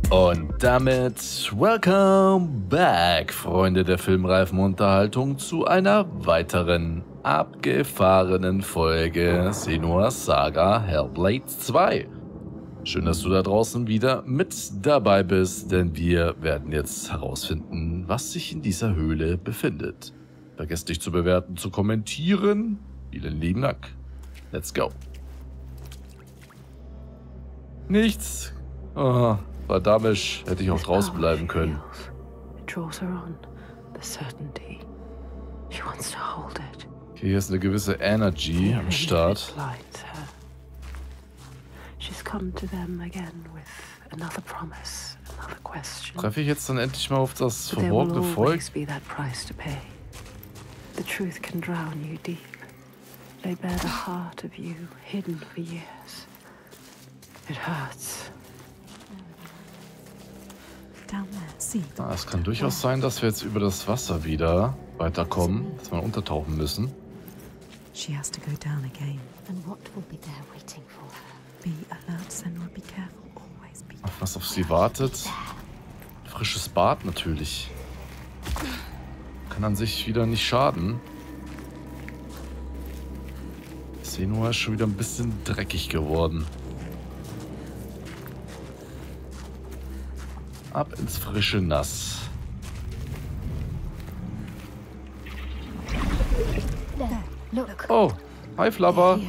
Und damit welcome back, Freunde der filmreifen Unterhaltung, zu einer weiteren abgefahrenen Folge Senua's Saga Hellblade 2. Schön, dass du da draußen wieder mit dabei bist, denn wir werden jetzt herausfinden, was sich in dieser Höhle befindet. Vergesst nicht zu bewerten, zu kommentieren. Vielen lieben Dank. Let's go. Nichts. Oh, verdammt, hätte ich auch draußen bleiben können. Okay, hier ist eine gewisse Energy am Start. Treffe ich jetzt dann endlich mal auf das verborgene Volk? The truth can drown you deep. They bear the heart of you, hidden for years. It hurts. Es kann durchaus sein, dass wir jetzt über das Wasser wieder weiterkommen, dass wir untertauchen müssen. She has to go down again. And what will be there waiting for her? Be alert, Senua, be careful, always be careful. Was auf sie wartet? Frisches Bad natürlich. Kann an sich wieder nicht schaden. Senua ist schon wieder ein bisschen dreckig geworden. Ab ins frische Nass. Oh, hi Flubber.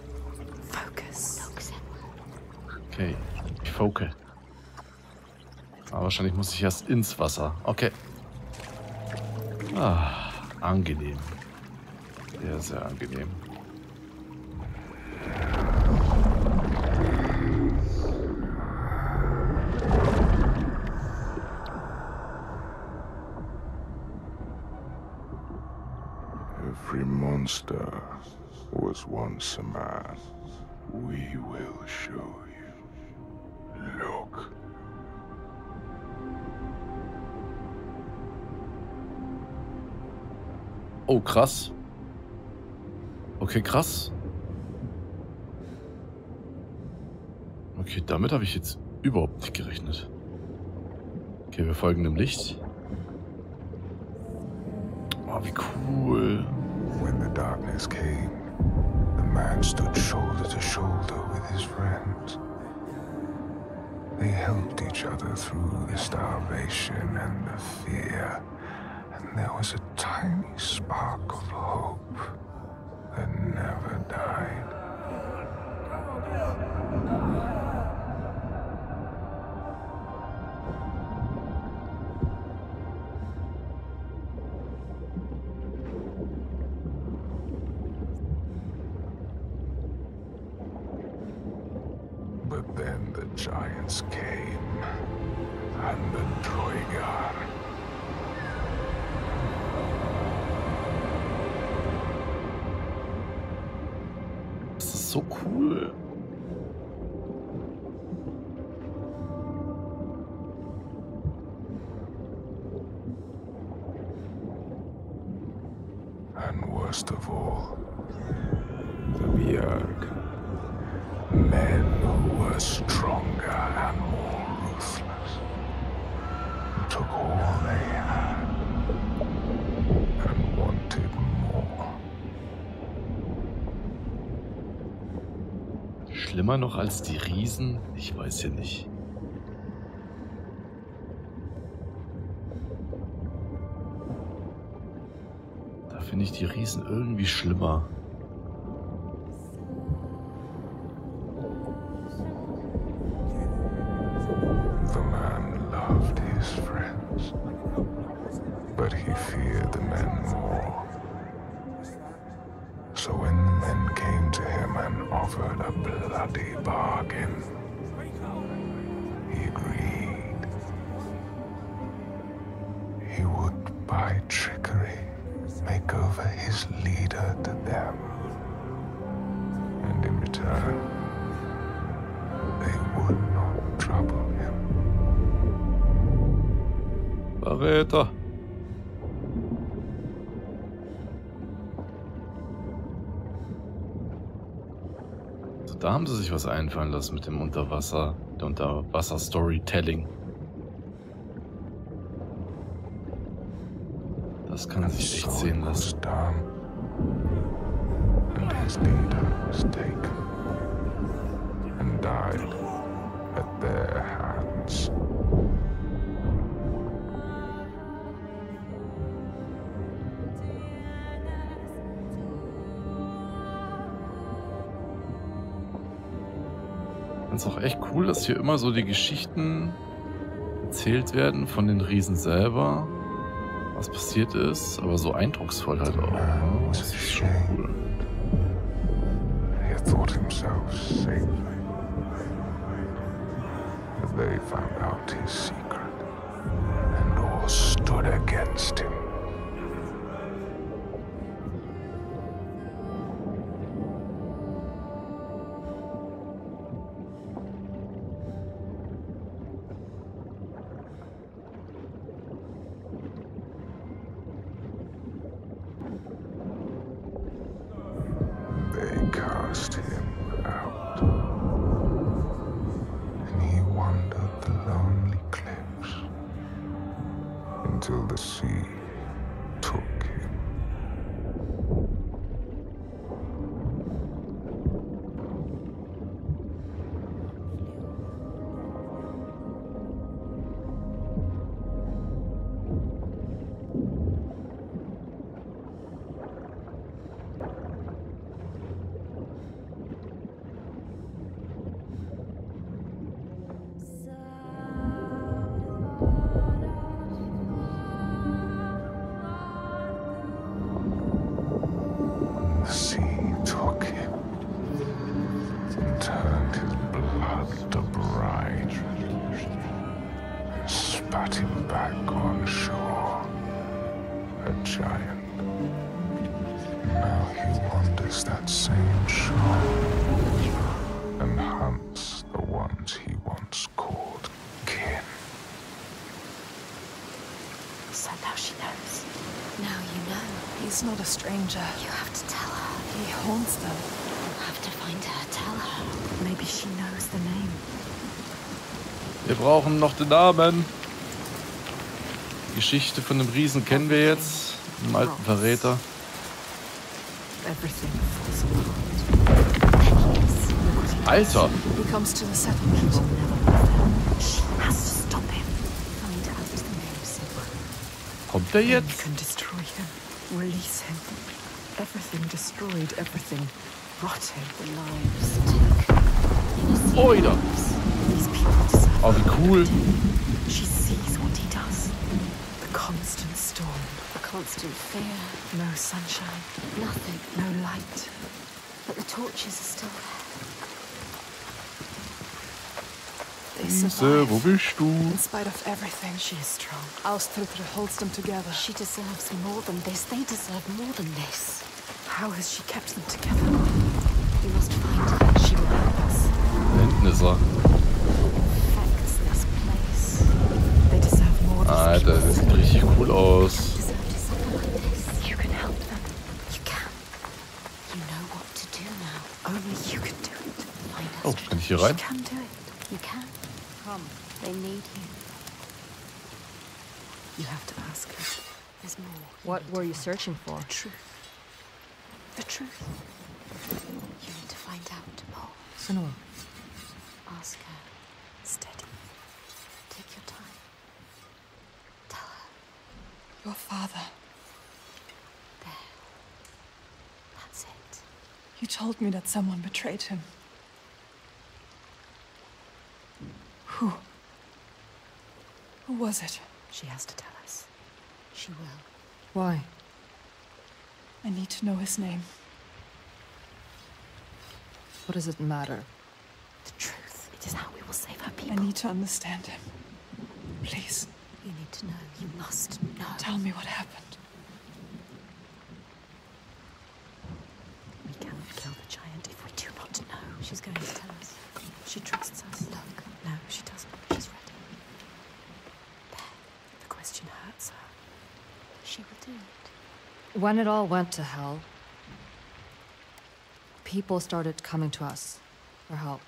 Okay, ich foke. Aber wahrscheinlich muss ich erst ins Wasser. Okay. Ah, angenehm. Sehr, sehr angenehm. Every monster was once a man. We will show you. Look. Oh, krass. Okay, krass. Okay, damit habe ich jetzt überhaupt nicht gerechnet. Okay, wir folgen dem Licht. Oh, wie cool. When the darkness came, the man stood shoulder to shoulder with his friends. They helped each other through the starvation and the fear. And there was a tiny spark of hope that never died. But then the giants came, and the Troigar. Das ist so cool. And worst of all, the Björk. Men who were stronger and more ruthless, took all they had and wanted more. Schlimmer noch als die Riesen? Ich weiß ja nicht. Da finde ich die Riesen irgendwie schlimmer. The man loved his friends, but he feared the men more. So when the men came to him and offered a bloody bargain, he agreed. He would, by trickery, make over his leader to them. And in return, they would not trouble him. Verräter. Da haben sie sich was einfallen lassen mit dem Unterwasser, der Unterwasser-Storytelling. Das kann and sich echt so sehen it was lassen. done. And his leader was taken and died at their hands. Ich finde es auch echt cool, dass hier immer so die Geschichten erzählt werden von den Riesen selber, was passiert ist, aber so eindrucksvoll halt auch. Ne? Das ist schon cool. He had thought himself safe. But they found out his secret and all stood against him. They cast him out, and he wandered the lonely cliffs until the sea took him. The sea took him and turned his blood to brine and spat him back on shore, a giant. Now he wanders that same shore and hunts the ones he once called kin. So now she knows. Now you know. He's not a stranger. You have to tell her. He haunts them. You have to find her. Tell her. Maybe she knows the name. Wir brauchen noch den Namen. Die Geschichte von dem Riesen kennen wir jetzt, dem alten Verräter. Everything falls apart. Alter! He comes to the settlement. Will never leave them. She has to stop him. Find out the name, Sigma. Kommt der You jetzt? can destroy him. Release him. Everything destroyed. Everything rotted. The lives take. Oida! These people deserve. Oh, wie cool! She sees what he does. The constant storm. The constant fear. No sunshine. Nothing. No light. But the torches are still there. They Riese, wo survive. bist du? In spite of everything, She is strong. Austritter holds them together. She deserves more than this. They deserve more than this. How has she kept them together? We must find her. She will help us. Da hinten ist er. Infects this place. They deserve more. These Alter, people das sieht richtig cool aus. Deserve to suffer like this. You can help them. You can. You know what to do now. Only you can do it. Find her. Oh, kann ich hier She rein? can do it. You can. Come. They need you. You have to ask her. There's more. What were you searching for? The truth. The truth. You need to find out more. Senua. Ask her. Steady. Take your time. Tell her. Your father. There. That's it. You told me that someone betrayed him. Who? Who was it? She has to tell us. She will. Why? I need to know his name. What does it matter? The truth. It is how we will save our I people. need to understand him. Please, You need to know. You must know. tell me what happened. We cannot kill the giant if we do not know. She's going to tell us. She trusts us. Look. No, she doesn't. She's ready. There. The question hurts her. She will do it. When it all went to hell, people started coming to us for help.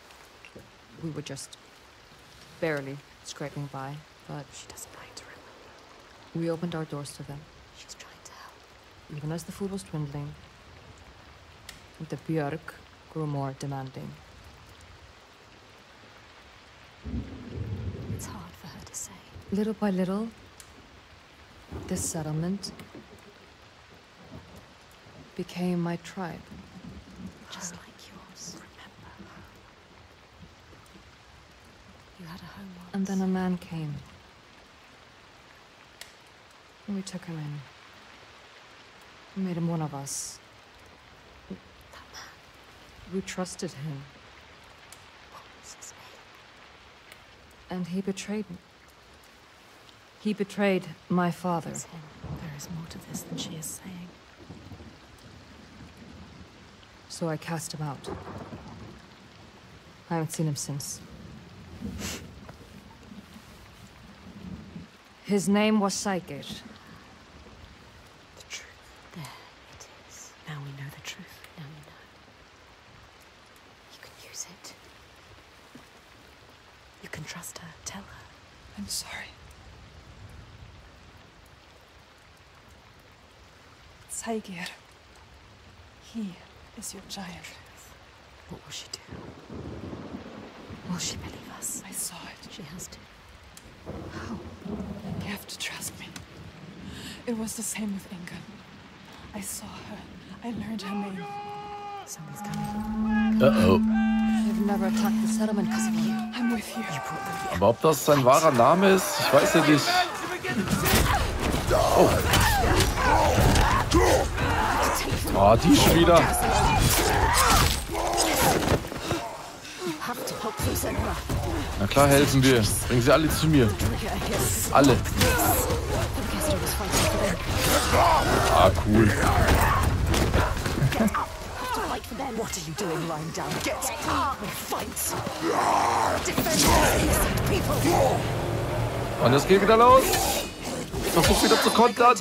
We were just barely scraping by, but She doesn't like to remember. We opened our doors to them, She's trying to help. even as the food was dwindling. The Björk grew more demanding. It's hard for her to say. Little by little, this settlement became my tribe. Just like yours. Remember. You had a home once. And then a man came. And we took him in. We made him one of us. That man. We trusted him. What was his name? And he betrayed me. He betrayed my father. It's him. There is more to this than she is saying. So I cast him out. I haven't seen him since. His name was Saikir. The truth. There it is. Now we know the truth. Now you know. You can use it. You can trust her. Tell her. I'm sorry. Saigir. He is your giant. What will she do? Will she believe us? I saw it. She has to. You have to trust me. It was the same with Inga. I saw her. I learned her name. Somebody's coming. Uh-oh. They've never attacked the settlement because of you. I'm with you. Aber ob das sein wahrer Name ist, ich weiß ja nicht. Oh. Oh, die schon wieder. Na klar helfen wir. Bringen sie alle zu mir. Alle. Ah, cool. What are you doing lying down? Get up and fight! Und es geht wieder los. Ich versuche wieder zu kontern.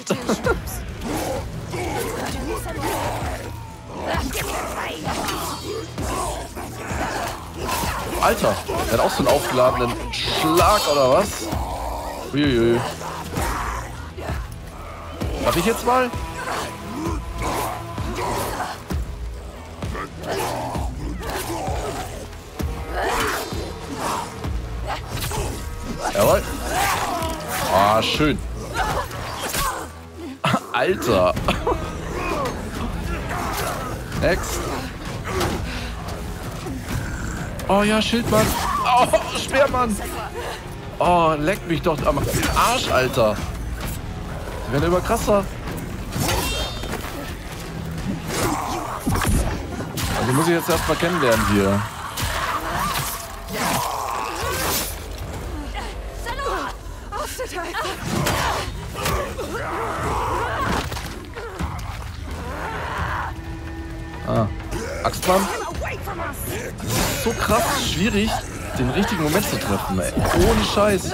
Alter, der hat auch so einen aufgeladenen Schlag oder was? Uiuiui. Darf ich jetzt mal? Jawohl. Ah, schön. Alter. Next. Oh ja, Schildmann. Oh, Speermann. Oh, leck mich doch am Arsch, Alter. Die werden immer krasser. Also muss ich jetzt erstmal kennenlernen hier. Ah, Axtmann. Das ist so krass schwierig, den richtigen Moment zu treffen, ey. Ohne Scheiß.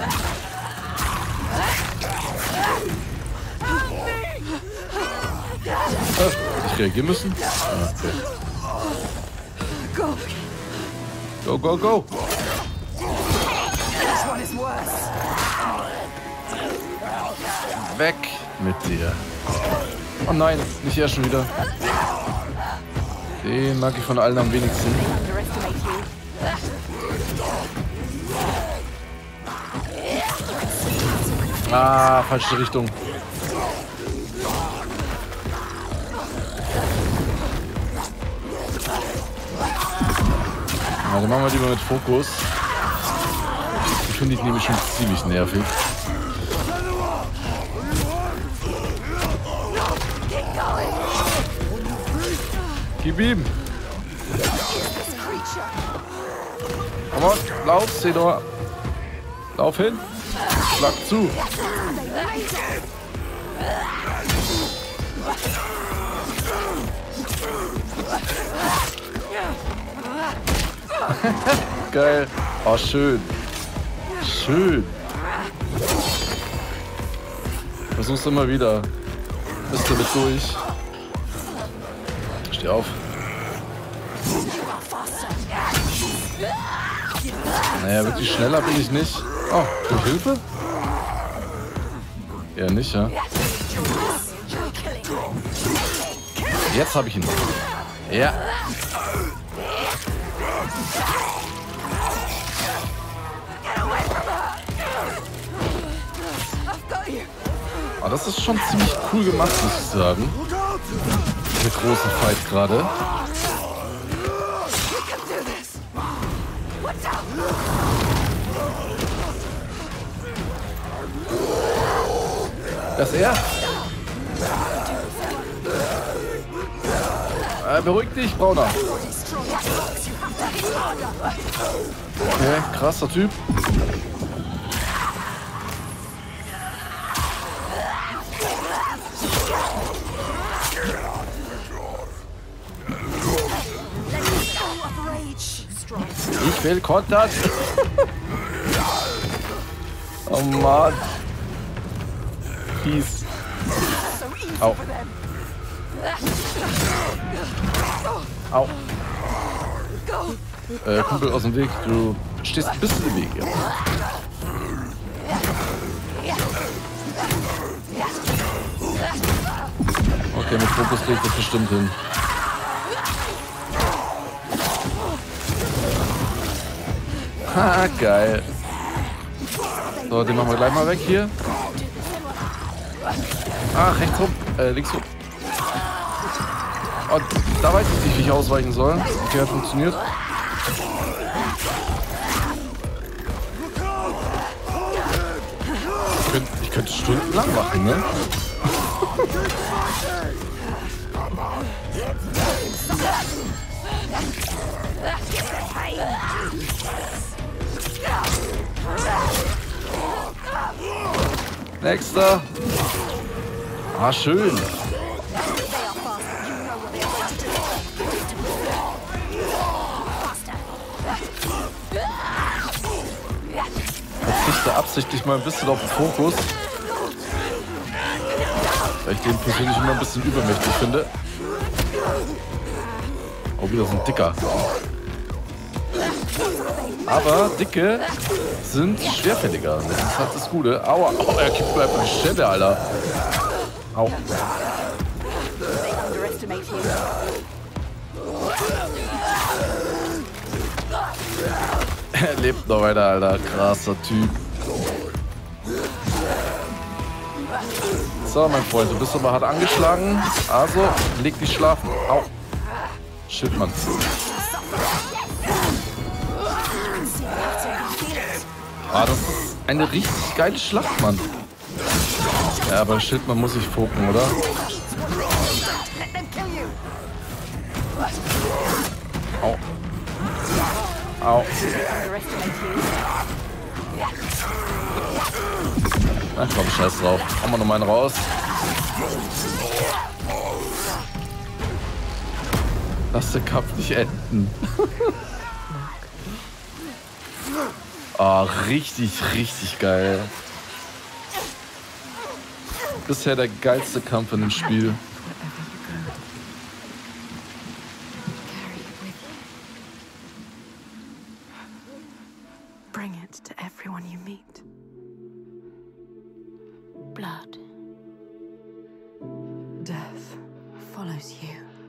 Ich reagieren müssen? Ah, okay. Go, go, go. Weg mit dir. Oh nein, nicht er schon wieder. Den mag ich von allen am wenigsten. Ah, falsche Richtung. Na, dann machen wir lieber mit Fokus. Ich finde die nämlich schon ziemlich nervig. Gib ihm! Komm on, lauf, Senor! Lauf hin! Schlag zu! Geil! Oh, schön! Schön! Versuch's immer wieder. Bist du mit durch? Steh auf. Naja, wirklich schneller bin ich nicht. Oh, durch Hilfe? Eher nicht, ja? Jetzt habe ich ihn. Ja. Oh, das ist schon ziemlich cool gemacht, muss ich sagen. Der große Fight gerade. Das ist er. Beruhig dich, Brauner. Okay, krasser Typ. Ich will kontern. Oh Mann. Fies. Au. Au. Kumpel aus dem Weg, du stehst ein bisschen im Weg jetzt. Okay, mit Fokus krieg ich das bestimmt hin. Ha, geil. So, den machen wir gleich mal weg hier. Ach, rechts rum. Links rum. Oh, da weiß ich nicht, wie ich ausweichen soll. Okay, hat funktioniert. Ich könnte stundenlang machen, ne? Nächster. Ah, schön. Verzichte absichtlich mal ein bisschen auf den Fokus. Weil ich den persönlich immer ein bisschen übermächtig finde. Oh, wieder so ein Dicker. Aber Dicke sind schwerfälliger. Das ist halt das Gute. Aua, oh, er kippt mir einfach die Stelle, Alter. Au. Er lebt noch weiter, Alter. Krasser Typ. So, mein Freund, du bist aber hart angeschlagen. Also, leg dich schlafen. Au. Shit, Mann. Ah, das ist eine richtig geile Schlacht, Mann. Ja, aber shit, man muss sich fokussen, oder? Au. Au. Ach komm, scheiß drauf. Hauen wir noch mal einen raus. Lass den Kampf nicht enden. Oh, richtig, richtig geil. Bisher der geilste Kampf in dem Spiel. Bring it to everyone you meet. Blood. Death follows you.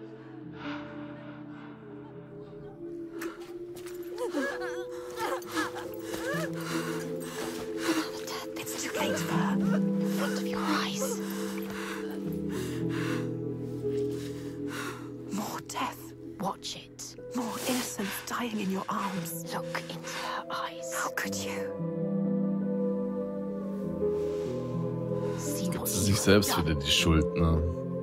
It's too late for her. In front of your eyes. More death, Watch it. more innocents dying in your arms. Look into her eyes. How could you? See what Sich selbst wieder die Schuld, ne?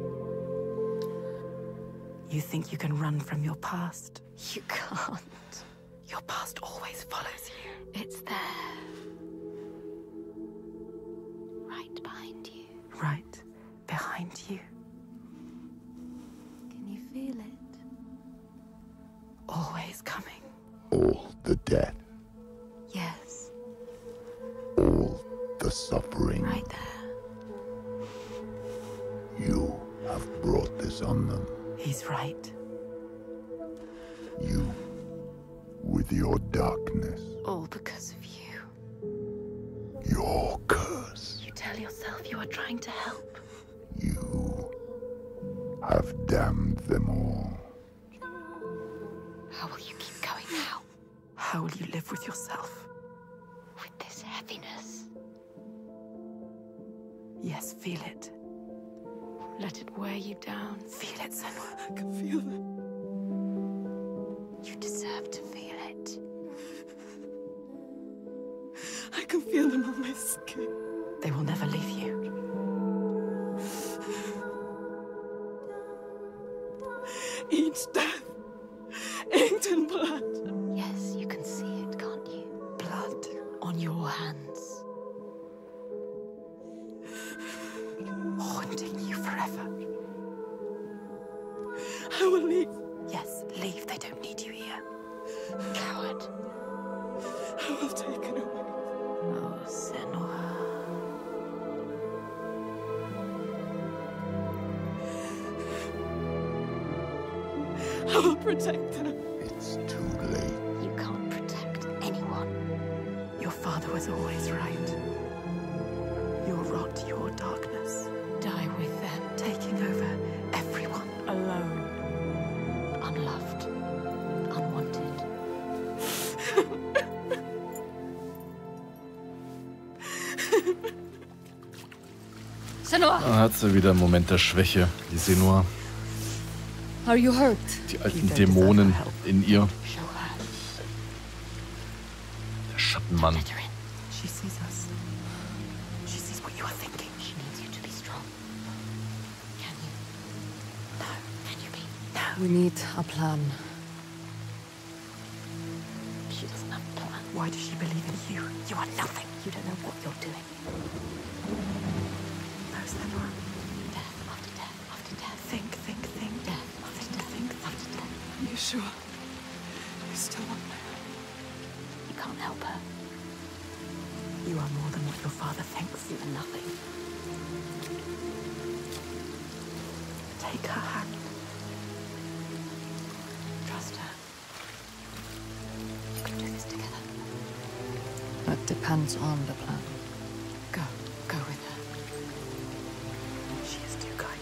You think you can run from your past? you can't. Your past always follows you. It's there. Right behind you. Right behind you. Can you feel it? Always coming. All the death, Yes. all the suffering. Right there. You have brought this on them. He's right. You, with your darkness, All because of you. your curse. You turned tell yourself you are trying to help? You have damned them all. How will you keep going now? How will you live with yourself? With this heaviness? Yes, feel it. Let it wear you down. Feel it, Senua. I can feel them. You deserve to feel it. I can feel them on my skin. They will never leave you. Each death, inked in blood. Yes, you can see it, can't you? Blood On your hands. haunting you forever. I will leave. Yes, leave. They don't need you here. Coward. I will take it away. Oh, Senua. I will protect them. It's too late. You can't protect anyone. Your father was always right. Your rot, your darkness, Die with them. taking over everyone. Alone. Unloved. Unwanted. Senua! Da hat sie wieder einen Moment der Schwäche, die Senua. Are you hurt? Die alten Dämonen in ihr. Show her. Der Schattenmann. Let her in. She sees us. She sees what you are thinking. She needs you to be strong. Can you? No, Can you be? no. We need a plan. She doesn't have a plan. Why does she believe in you? You are nothing. You don't know what you're doing. No, Senua. Death after death after death. Think, think, think. Death after death after death. Are you sure? You still want my help? You can't help her. You are more than what your father thinks. You are nothing. Take her hand. Trust her. You can do this together. That depends on the plan. Go. Go with her. She is too kind.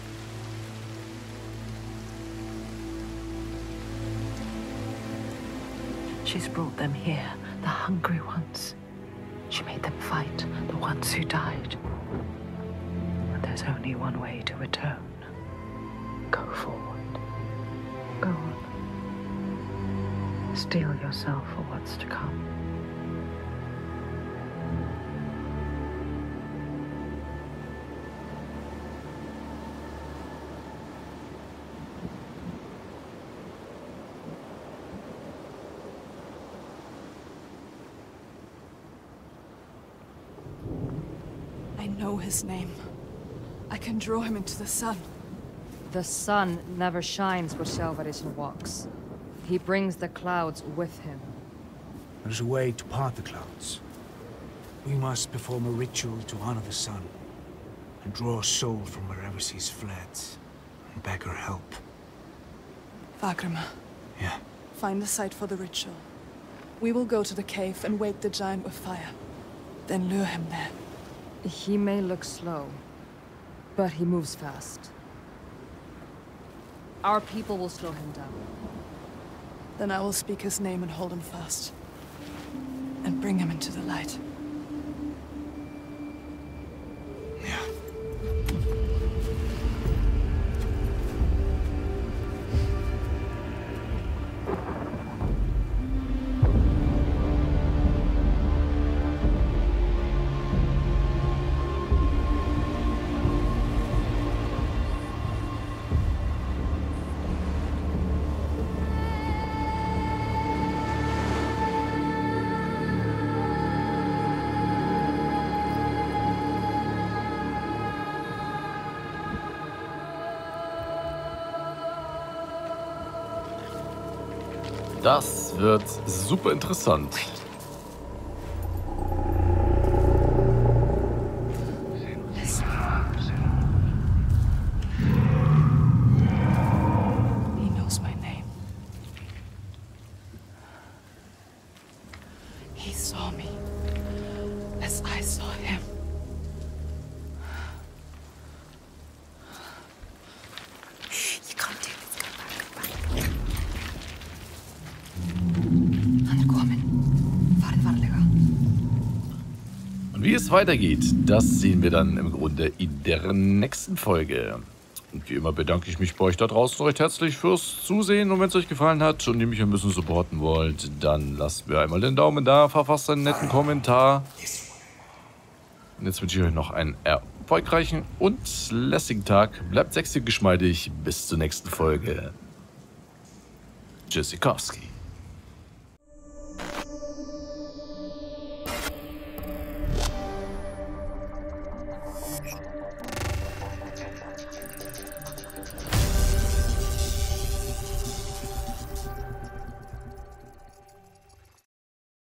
She's brought them here, the hungry ones. She made them fight, the ones who died. And there's only one way to atone. Go forward. Go on. Steel yourself for what's to come. I know his name. I can draw him into the sun. The sun never shines where Selvarisson walks. He brings the clouds with him. There's a way to part the clouds. We must perform a ritual to honor the sun, and draw a soul from wherever she's fled, and beg her help. Vagrima, Yeah. find a site for the ritual. We will go to the cave and wake the giant with fire. Then lure him there. He may look slow, but he moves fast. Our people will slow him down. Then I will speak his name and hold him fast. And bring him into the light. Yeah. Das wird super interessant. He knows my name. He saw me as I saw him. weitergeht, das sehen wir dann im Grunde in der nächsten Folge. Und wie immer bedanke ich mich bei euch da draußen recht herzlich fürs Zusehen. Und wenn es euch gefallen hat und ihr mich ein bisschen supporten wollt, dann lasst mir einmal den Daumen da, verfasst einen netten Kommentar. Und jetzt wünsche ich euch noch einen erfolgreichen und lässigen Tag. Bleibt sexy geschmeidig. Bis zur nächsten Folge. Tschüssikowski.